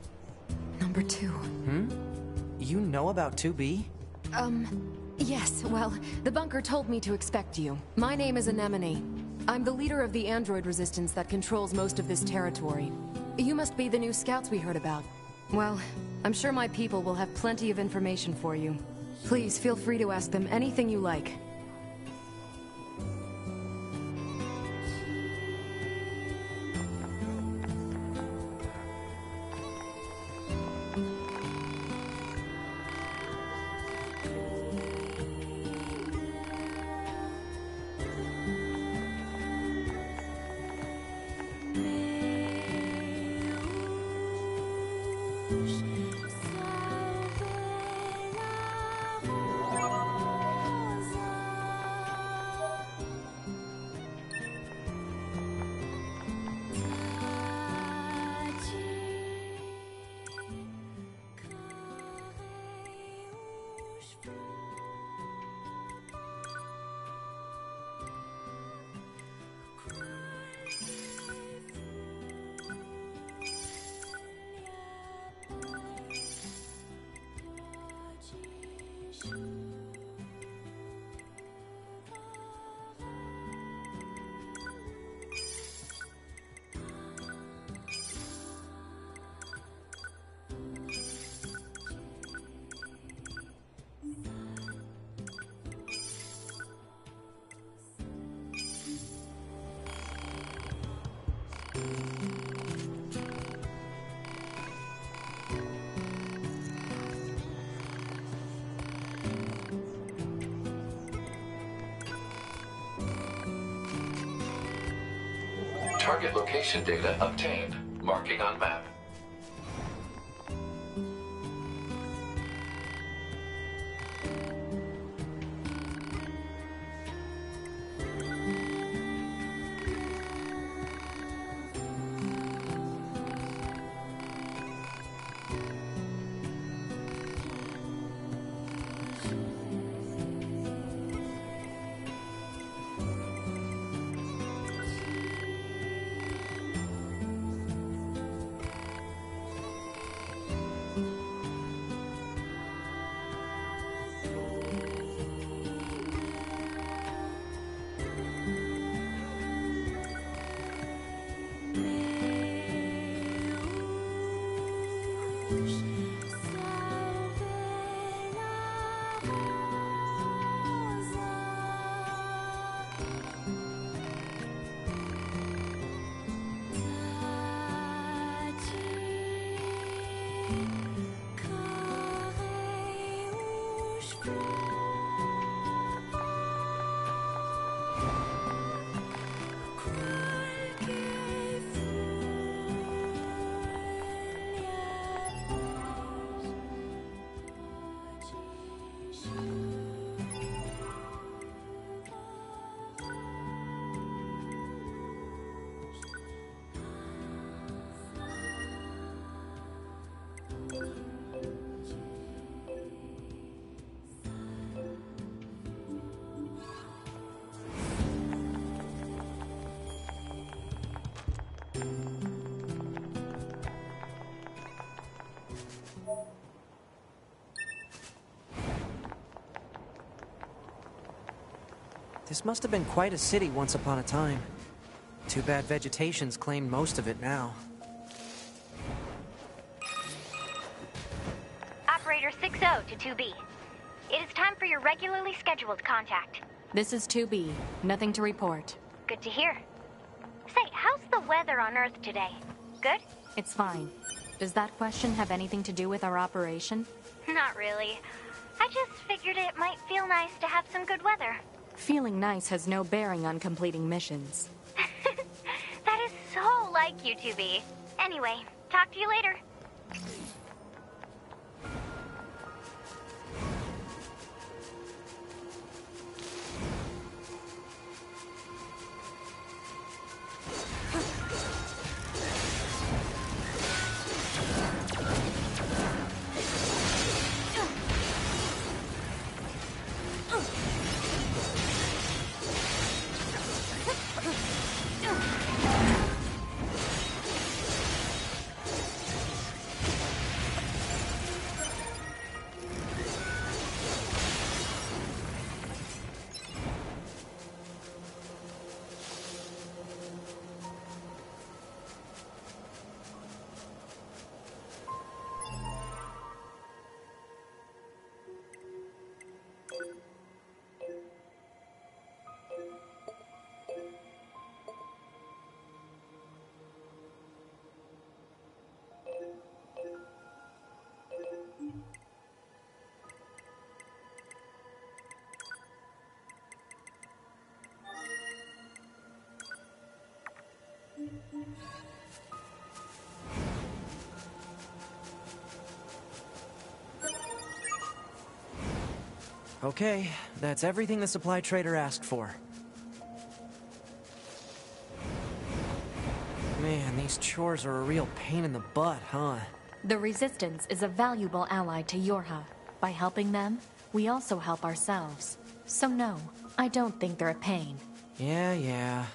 number two. Hmm? You know about two B? Um, yes, well, the bunker told me to expect you. My name is Anemone. I'm the leader of the android resistance that controls most of this territory. You must be the new scouts we heard about. Well, I'm sure my people will have plenty of information for you. Please feel free to ask them anything you like. Target location data obtained. Marking on map. This must have been quite a city once upon a time. Too bad vegetation's claimed most of it now. Operator six oh to two B. It is time for your regularly scheduled contact. This is two B. Nothing to report. Good to hear. Say, how's the weather on Earth today? Good? It's fine. Does that question have anything to do with our operation? Not really. I just figured it might feel nice to have some good weather. Feeling nice has no bearing on completing missions. That is so like you, two B. Anyway, talk to you later. Okay, that's everything the supply trader asked for. Man, these chores are a real pain in the butt, huh? The Resistance is a valuable ally to Yorha. By helping them, we also help ourselves. So no, I don't think they're a pain. Yeah, yeah.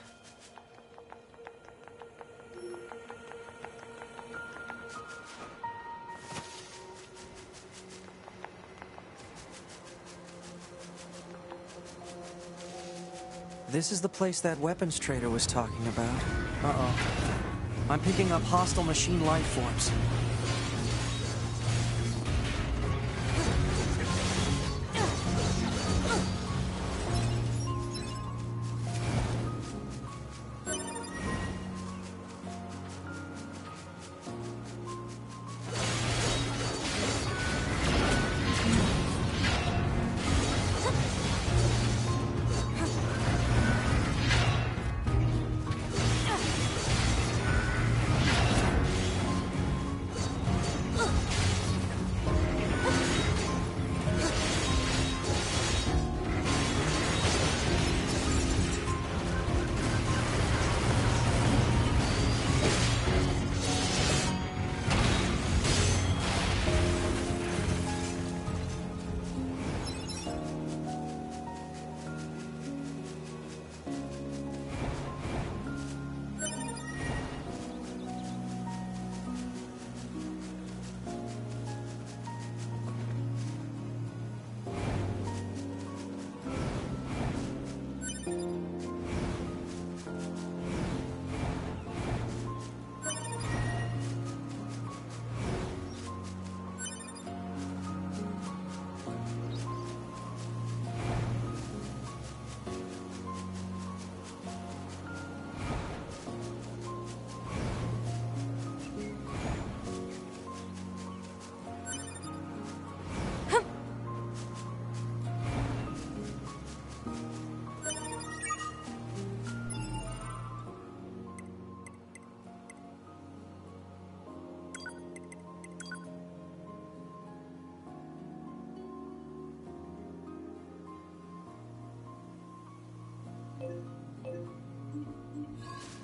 This is the place that weapons trader was talking about. Uh-oh. I'm picking up hostile machine life forms.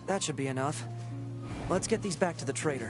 That should be enough. Let's get these back to the trader.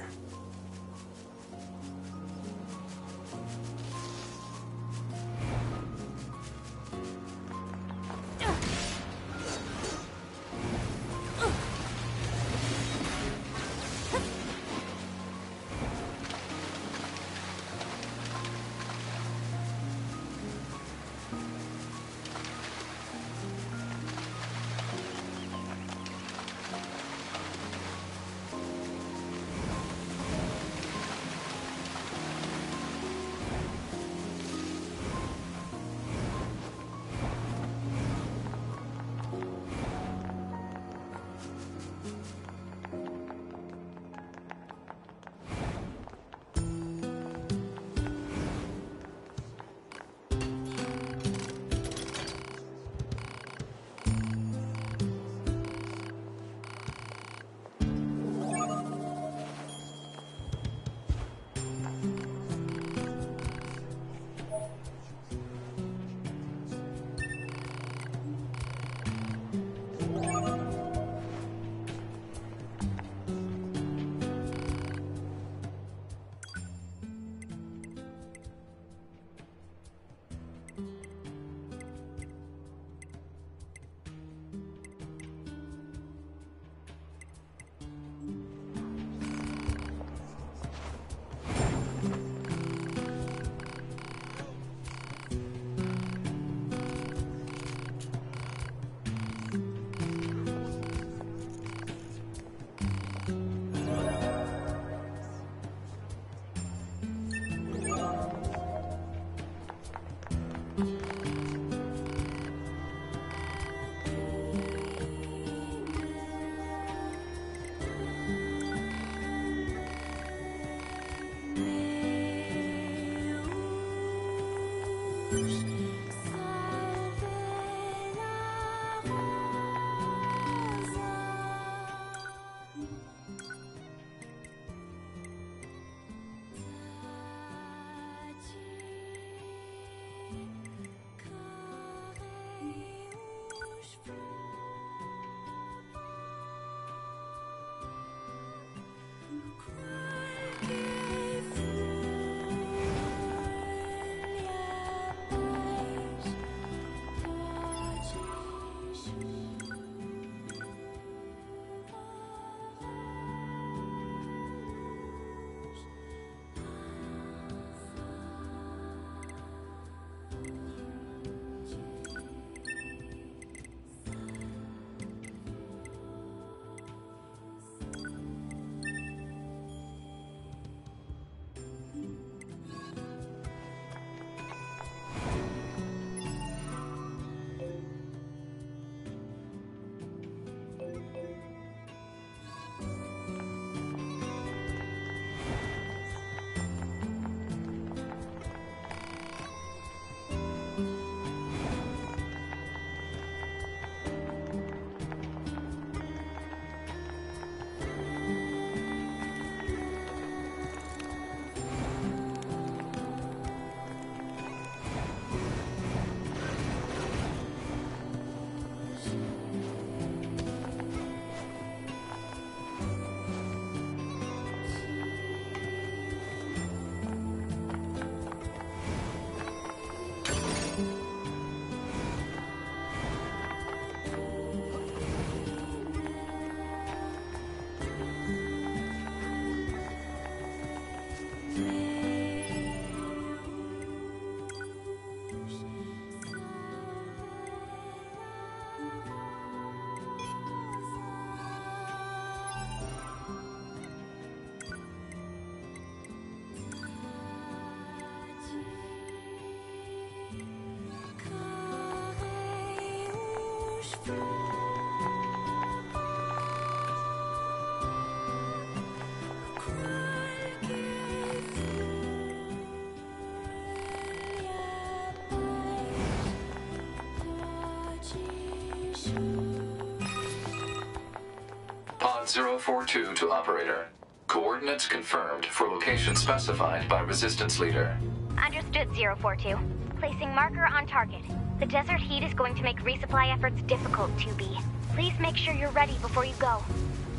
zero four two to operator. Coordinates confirmed for location specified by Resistance Leader. Understood, zero four two. Placing marker on target. The desert heat is going to make resupply efforts difficult, two B. Please make sure you're ready before you go.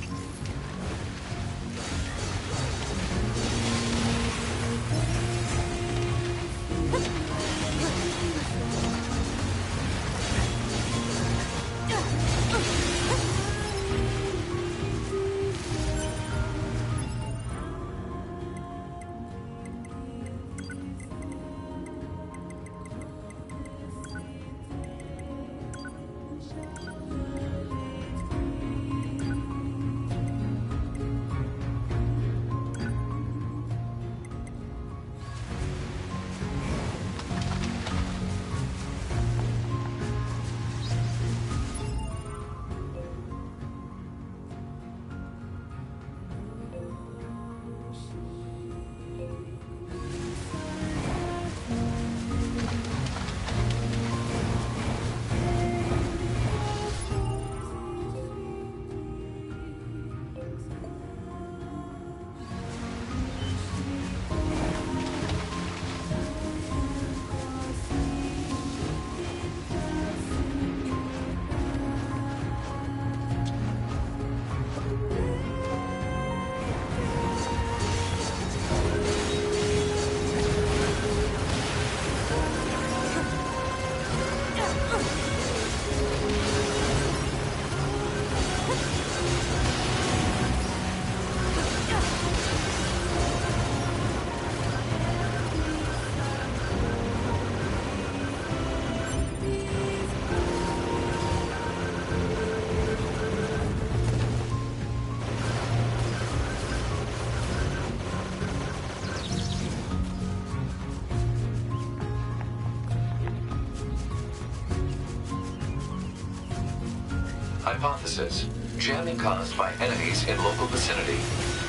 Hypothesis: jamming caused by enemies in local vicinity.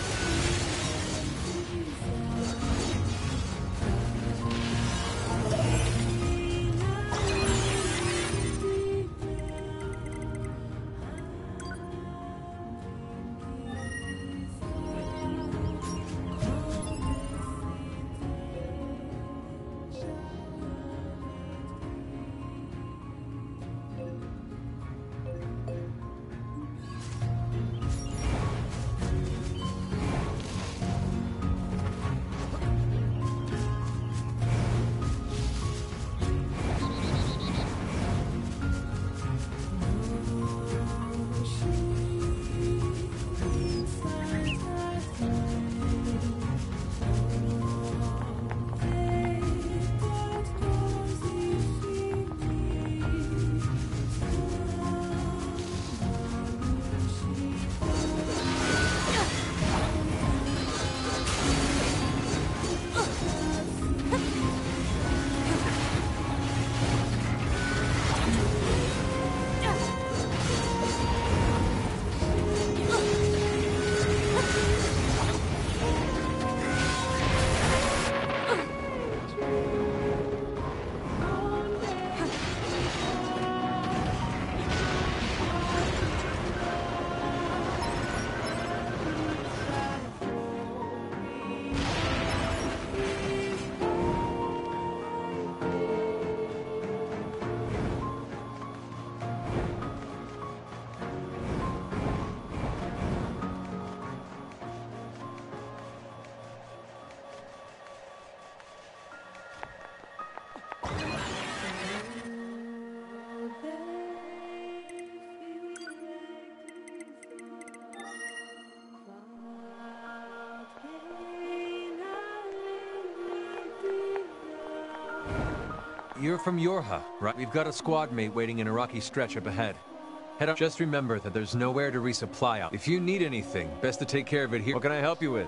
You're from Yorha, right? We've got a squad mate waiting in a rocky stretch up ahead. Head up. Just remember that there's nowhere to resupply up. If you need anything, best to take care of it here. What can I help you with?